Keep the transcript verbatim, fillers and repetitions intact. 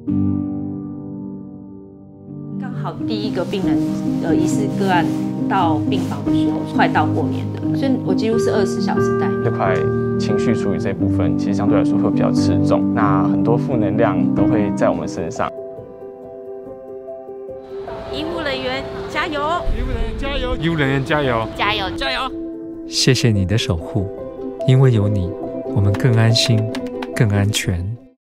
刚好第一个病人呃疑似个案到病房的时候，快到过年的，所以我几乎是二十四小时待命。 这块情绪处理这部分，其实相对来说会比较吃重，那很多负能量都会在我们身上。 医护人员加油！ 医护人员加油！医护人员加油！ 加油！加油！ 谢谢你的守护，因为有你，我们更安心、更安全。